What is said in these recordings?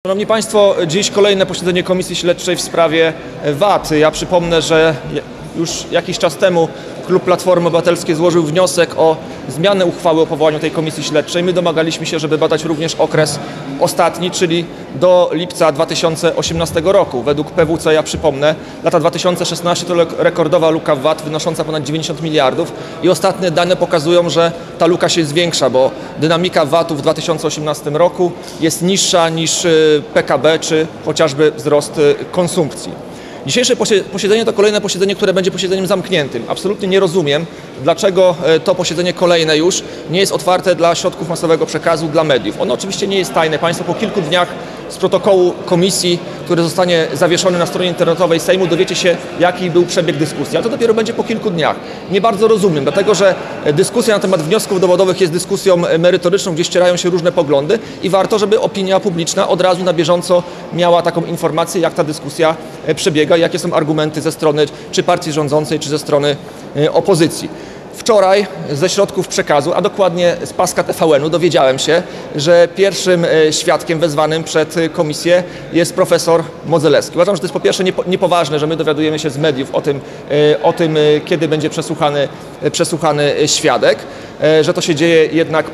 Szanowni Państwo, dziś kolejne posiedzenie Komisji Śledczej w sprawie VAT. Ja przypomnę, że już jakiś czas temu klub Platformy Obywatelskiej złożył wniosek o zmianę uchwały o powołaniu tej Komisji Śledczej. My domagaliśmy się, żeby badać również okres ostatni, czyli do lipca 2018 roku. Według PwC, ja przypomnę, lata 2016 to rekordowa luka w VAT wynosząca ponad 90 miliardów i ostatnie dane pokazują, że ta luka się zwiększa, bo dynamika VAT-u w 2018 roku jest niższa niż PKB czy chociażby wzrost konsumpcji. Dzisiejsze posiedzenie to kolejne posiedzenie, które będzie posiedzeniem zamkniętym. Absolutnie nie rozumiem, dlaczego to posiedzenie kolejne już nie jest otwarte dla środków masowego przekazu, dla mediów. Ono oczywiście nie jest tajne. Państwo po kilku dniach z protokołu komisji, który zostanie zawieszony na stronie internetowej Sejmu, dowiecie się, jaki był przebieg dyskusji. Ale to dopiero będzie po kilku dniach. Nie bardzo rozumiem, dlatego że dyskusja na temat wniosków dowodowych jest dyskusją merytoryczną, gdzie ścierają się różne poglądy i warto, żeby opinia publiczna od razu na bieżąco miała taką informację, jak ta dyskusja przebiega, jakie są argumenty ze strony czy partii rządzącej, czy ze strony opozycji. Wczoraj ze środków przekazu, a dokładnie z paska TVN-u dowiedziałem się, że pierwszym świadkiem wezwanym przed komisję jest profesor Modzelewski. Uważam, że to jest po pierwsze niepoważne, że my dowiadujemy się z mediów o tym kiedy będzie przesłuchany świadek, że to się dzieje jednak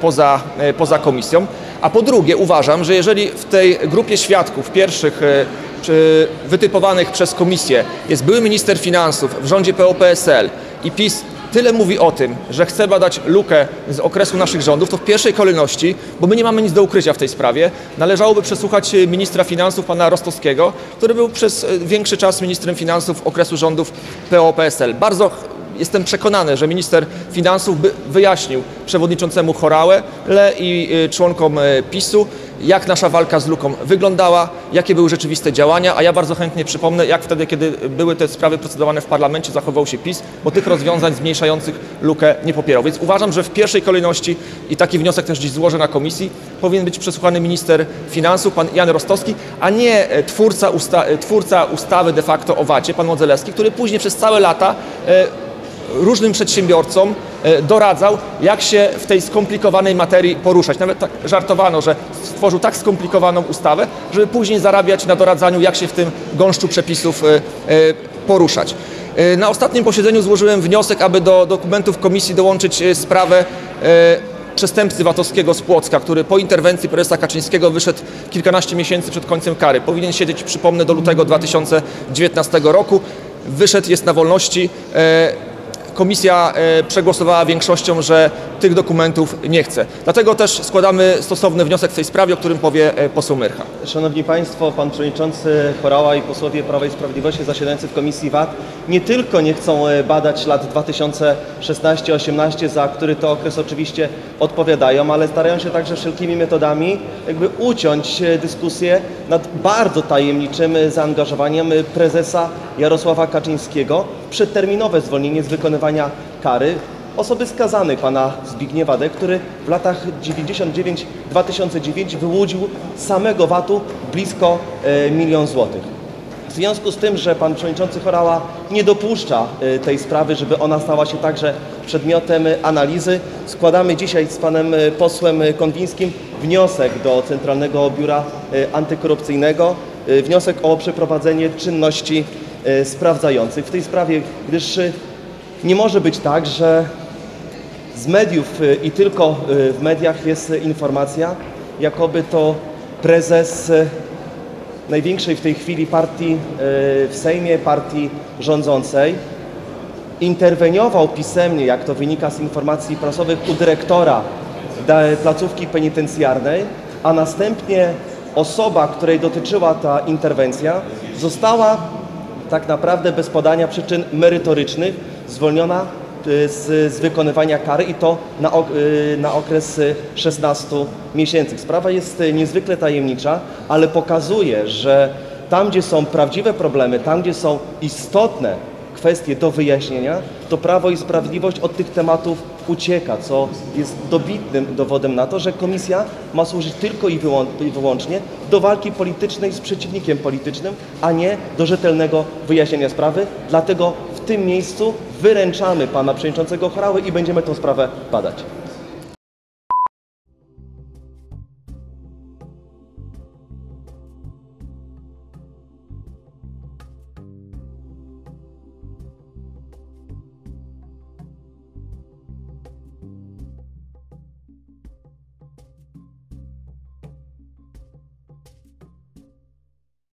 poza komisją. A po drugie uważam, że jeżeli w tej grupie świadków pierwszych wytypowanych przez komisję jest były minister finansów w rządzie PO-PSL i PiS tyle mówi o tym, że chce badać lukę z okresu naszych rządów, to w pierwszej kolejności, bo my nie mamy nic do ukrycia w tej sprawie, należałoby przesłuchać ministra finansów pana Rostowskiego, który był przez większy czas ministrem finansów okresu rządów PO-PSL. Bardzo jestem przekonany, że minister finansów wyjaśnił przewodniczącemu Horałę i członkom PiS-u, jak nasza walka z luką wyglądała, jakie były rzeczywiste działania, a ja bardzo chętnie przypomnę, jak wtedy, kiedy były te sprawy procedowane w parlamencie, zachował się PiS, bo tych rozwiązań zmniejszających lukę nie popierał. Więc uważam, że w pierwszej kolejności, i taki wniosek też dziś złożę na komisji, powinien być przesłuchany minister finansów, pan Jan Rostowski, a nie twórca ustawy de facto o VAT-cie, pan Modzelewski, który później przez całe lata różnym przedsiębiorcom doradzał, jak się w tej skomplikowanej materii poruszać. Nawet tak żartowano, że stworzył tak skomplikowaną ustawę, żeby później zarabiać na doradzaniu, jak się w tym gąszczu przepisów poruszać. Na ostatnim posiedzeniu złożyłem wniosek, aby do dokumentów komisji dołączyć sprawę przestępcy VAT-owskiego z Płocka, który po interwencji prezesa Kaczyńskiego wyszedł kilkanaście miesięcy przed końcem kary. Powinien siedzieć, przypomnę, do lutego 2019 roku. Wyszedł, jest na wolności. Komisja przegłosowała większością, że tych dokumentów nie chce. Dlatego też składamy stosowny wniosek w tej sprawie, o którym powie poseł Myrcha. Szanowni Państwo, Pan Przewodniczący Horała i posłowie Prawa i Sprawiedliwości zasiadający w Komisji VAT nie tylko nie chcą badać lat 2016-18, za który to okres oczywiście odpowiadają, ale starają się także wszelkimi metodami uciąć dyskusję nad bardzo tajemniczym zaangażowaniem prezesa Jarosława Kaczyńskiego w przedterminowe zwolnienie z wykonywania kary osoby skazanej, pana Zbigniewa D., który w latach 99-2009 wyłudził z samego VAT-u blisko 1 000 000 złotych. W związku z tym, że pan przewodniczący Horała nie dopuszcza tej sprawy, żeby ona stała się także przedmiotem analizy, składamy dzisiaj z panem posłem Konwińskim wniosek do Centralnego Biura Antykorupcyjnego, wniosek o przeprowadzenie czynności sprawdzających w tej sprawie, gdyż nie może być tak, że z mediów i tylko w mediach jest informacja, jakoby to prezes największej w tej chwili partii w Sejmie, partii rządzącej, interweniował pisemnie, jak to wynika z informacji prasowych, u dyrektora placówki penitencjarnej, a następnie osoba, której dotyczyła ta interwencja, została tak naprawdę bez podania przyczyn merytorycznych zwolniona z wykonywania kary i to na okres 16 miesięcy. Sprawa jest niezwykle tajemnicza, ale pokazuje, że tam, gdzie są prawdziwe problemy, tam, gdzie są istotne kwestie do wyjaśnienia, to Prawo i Sprawiedliwość od tych tematów ucieka, co jest dobitnym dowodem na to, że komisja ma służyć tylko i wyłącznie do walki politycznej z przeciwnikiem politycznym, a nie do rzetelnego wyjaśnienia sprawy. Dlatego w tym miejscu wyręczamy pana przewodniczącego Horały i będziemy tę sprawę badać.